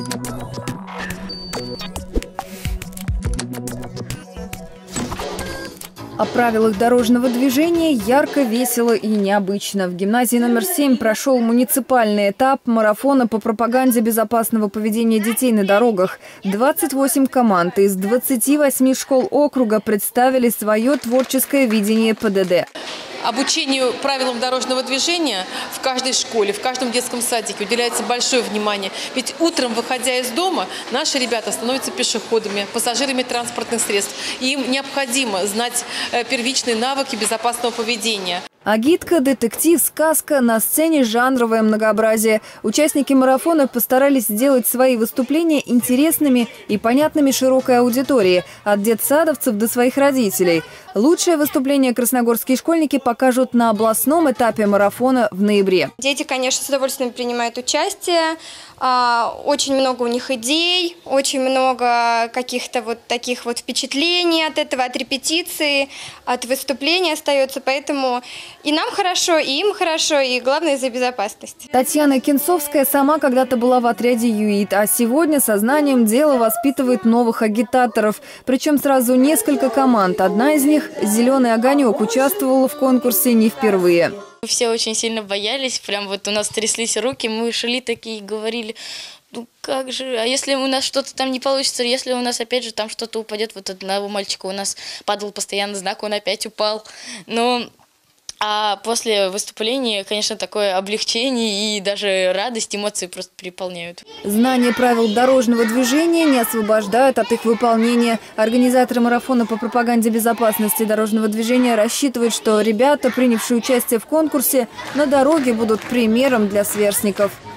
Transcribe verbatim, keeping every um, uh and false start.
О правилах дорожного движения ярко, весело и необычно. В гимназии номер семь прошел муниципальный этап марафона по пропаганде безопасного поведения детей на дорогах. двадцать восемь команд из двадцати восьми школ округа представили свое творческое видение ПДД. Обучению правилам дорожного движения в каждой школе, в каждом детском садике уделяется большое внимание. Ведь утром, выходя из дома, наши ребята становятся пешеходами, пассажирами транспортных средств. И им необходимо знать первичные навыки безопасного поведения. Агитка, детектив, сказка, на сцене жанровое многообразие. Участники марафона постарались сделать свои выступления интересными и понятными широкой аудитории, от детсадовцев до своих родителей. Лучшее выступление красногорские школьники покажут на областном этапе марафона в ноябре. Дети, конечно, с удовольствием принимают участие. Очень много у них идей, очень много каких-то вот таких вот впечатлений от этого, от репетиции, от выступления остается. Поэтому и нам хорошо, и им хорошо, и главное за безопасность. Татьяна Кинцовская сама когда-то была в отряде ЮИТ, а сегодня сознанием дела воспитывает новых агитаторов. Причем сразу несколько команд. Одна из них, «Зеленый огонек», участвовала в конкурсе не впервые. Все очень сильно боялись, прям вот у нас тряслись руки, мы шли такие и говорили, ну как же, а если у нас что-то там не получится, если у нас опять же там что-то упадет, вот одного мальчика у нас падал постоянно знак, он опять упал, но... А после выступления, конечно, такое облегчение и даже радость, эмоции просто переполняют. Знание правил дорожного движения не освобождают от их выполнения. Организаторы марафона по пропаганде безопасности дорожного движения рассчитывают, что ребята, принявшие участие в конкурсе, на дороге будут примером для сверстников.